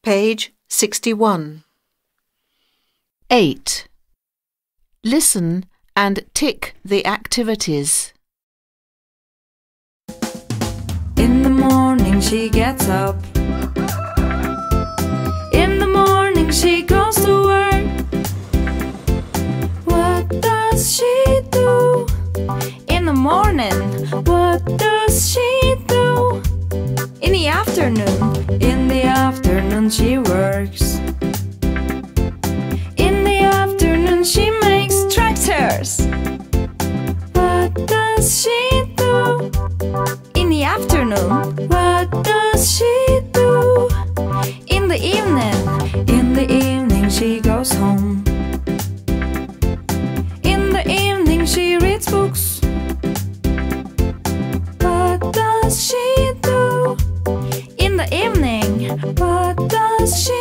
Page 61. 8. Listen and tick the activities. In the morning she gets up. In the morning she goes to work. What does she do? In the morning, what does she do? In the afternoon she works. In the afternoon she makes tractors. What does she do? In the afternoon, what does she do? In the evening she goes home. In the evening she reads books. What does she do? In the evening, what does she